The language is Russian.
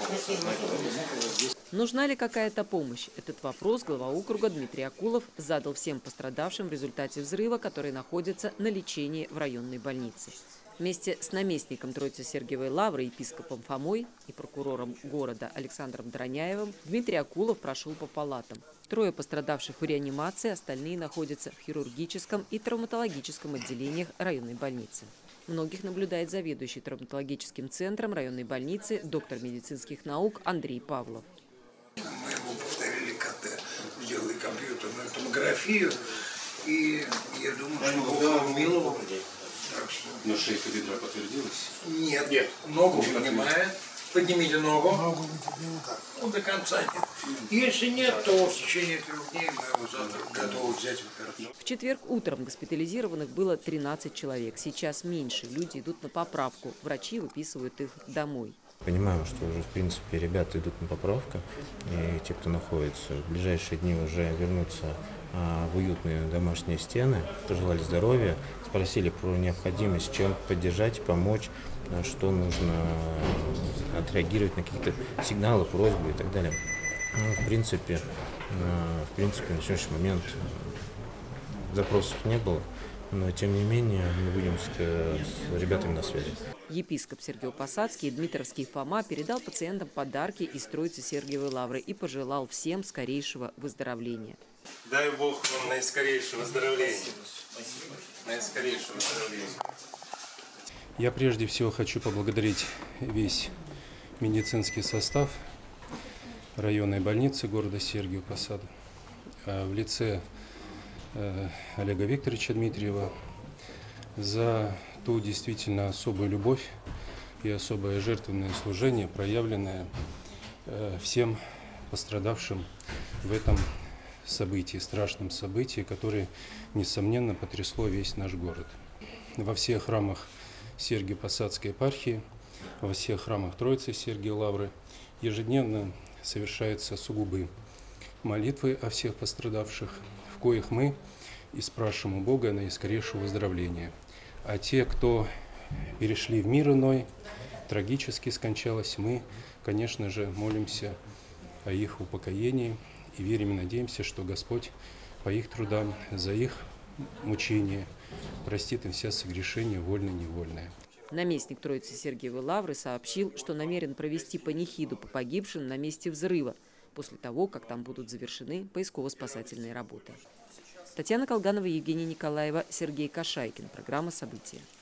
Нужна ли какая-то помощь? Этот вопрос глава округа Дмитрий Акулов задал всем пострадавшим в результате взрыва, которые находятся на лечении в районной больнице. Вместе с наместником Троице-Сергиевой Лавры, епископом Фомой и прокурором города Александром Дроняевым Дмитрий Акулов прошел по палатам. 3 пострадавших в реанимации, остальные находятся в хирургическом и травматологическом отделениях районной больницы. Многих наблюдает заведующий травматологическим центром районной больницы, доктор медицинских наук Андрей Павлов. Мы ему повторили КТ, сделали компьютерную томографию, и я думаю, что Бог миловал. Но шейка бедра подтвердилась? Нет. Ногу поднимает. Поднимите ногу. Ну, до конца нет. Если нет, то в течение 3 дней мы его завтра готовы взять в операцию. В четверг утром госпитализированных было 13 человек. Сейчас меньше. Люди идут на поправку. Врачи выписывают их домой. Понимаем, что уже, в принципе, ребята идут на поправку, и те, кто находится, в ближайшие дни уже вернутся в уютные домашние стены, пожелали здоровья, спросили про необходимость, чем поддержать, помочь, что нужно отреагировать на какие-то сигналы, просьбы и так далее. Ну, в принципе, на сегодняшний момент запросов не было. Но, тем не менее, мы будем с ребятами на связи. Епископ Сергей Посадский и Дмитровский Фома передал пациентам подарки из Троице-Сергиевой Лавры и пожелал всем скорейшего выздоровления. Дай Бог вам наискорейшего выздоровления. Наискорейшего выздоровления. Я прежде всего хочу поблагодарить весь медицинский состав районной больницы города Сергиев Посада в лице Олега Викторовича Дмитриева за ту действительно особую любовь и особое жертвенное служение, проявленное всем пострадавшим в этом событии, страшном событии, которое, несомненно, потрясло весь наш город. Во всех храмах Сергиево-Посадской епархии, во всех храмах Троицы Сергиевой Лавры ежедневно совершаются сугубые молитвы о всех пострадавших, в коих мы и спрашиваем у Бога наискорейшего выздоровления. А те, кто перешли в мир иной, трагически скончалось, мы, конечно же, молимся о их упокоении и верим и надеемся, что Господь по их трудам, за их мучения простит им все согрешения, вольные и невольные. Наместник Троицы Сергиевой Лавры сообщил, что намерен провести панихиду по погибшим на месте взрыва, после того, как там будут завершены поисково-спасательные работы. Татьяна Колганова, Евгения Николаева, Сергей Кашайкин. Программа «События».